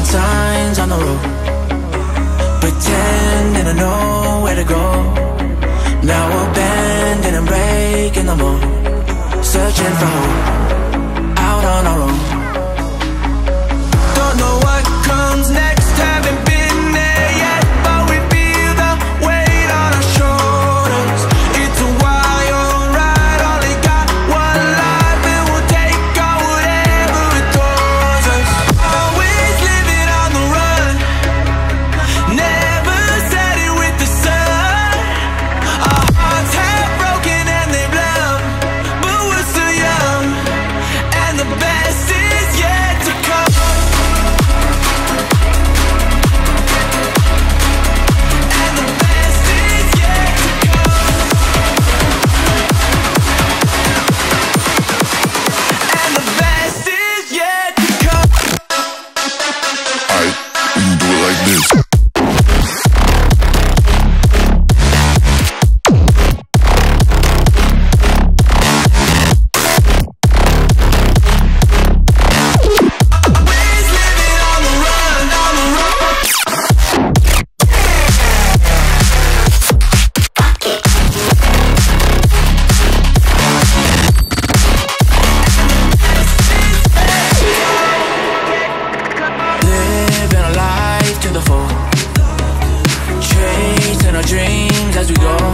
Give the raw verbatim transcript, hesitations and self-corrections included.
Drawing signs on the road, pretending I know where to go. Now we're bending and breaking the mold, searching for hope, out on our own. Don't know what comes next, haven't been there yet, but we feel the weight on our shoulders. It's a wild ride, only got one life, and we'll take on whatever it throws us. Always living on the run, never said it with the sun. Our hearts have broken and they've loved, but we're still young, and the best is yet to come. Chasing our dreams as we go.